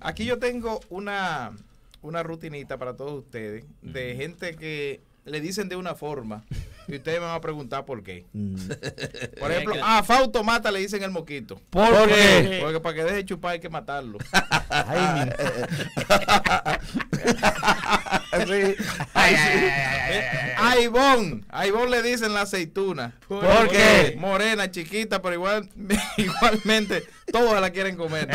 Aquí yo tengo una rutinita para todos ustedes de gente que le dicen de una forma y ustedes me van a preguntar por qué. Por ejemplo, a Fausto Mata le dicen el moquito. ¿Por qué? Porque para que deje de chupar hay que matarlo. A Ivonne le dicen la aceituna. ¿Por qué? Morena, chiquita, pero igualmente todos la quieren comer.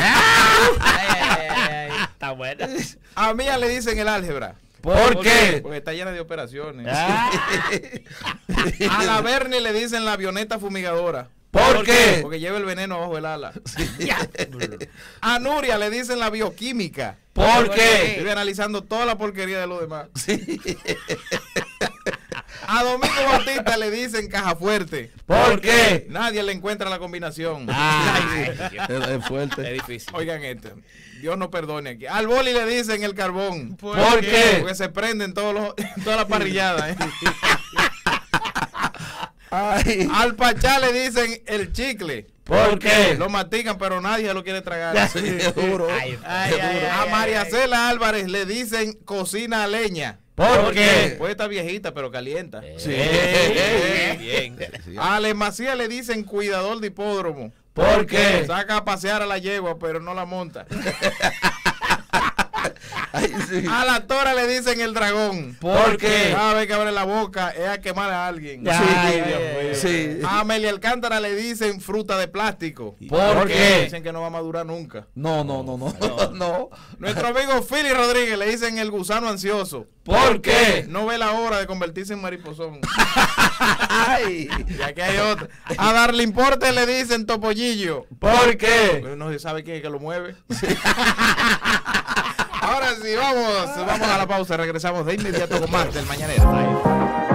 Está buena. A Mía le dicen el álgebra. ¿Por qué? Porque está llena de operaciones. A la Bernie le dicen la avioneta fumigadora. ¿Por qué? Porque lleva el veneno abajo del ala. A Nuria le dicen la bioquímica. ¿Por qué? Estoy analizando toda la porquería de los demás. A Domingo Bautista le dicen caja fuerte. ¿Por qué? Nadie le encuentra la combinación. Es fuerte. Es difícil. Oigan esto. Dios no perdone aquí. Al boli le dicen el carbón. ¿Por qué? Porque se prenden todas las parrilladas. Al Pachá le dicen el chicle. ¿Por qué? Lo mastican, pero nadie lo quiere tragar. Seguro. A María Cela Álvarez le dicen cocina a leña. ¿Por qué? Puede estar viejita, pero calienta. Sí. Bien. A Ale Macías le dicen cuidador de hipódromo. ¿Por qué? Saca a pasear a la yegua, pero no la monta. Ay, sí. A la tora le dicen el dragón. ¿Por qué? Cada vez que abre la boca es a quemar a alguien. Sí. A Amelia Alcántara le dicen fruta de plástico. ¿Por qué? Dicen que no va a madurar nunca. No. Nuestro amigo Philly Rodríguez le dicen el gusano ansioso. ¿Por qué? No ve la hora de convertirse en mariposón. Ay. Y aquí hay otro. A Darlin Porte le dicen topollillo. ¿Por qué? Pero no se sabe quién es que lo mueve. Ahora sí, vamos a la pausa. Regresamos de inmediato con más del Mañanero.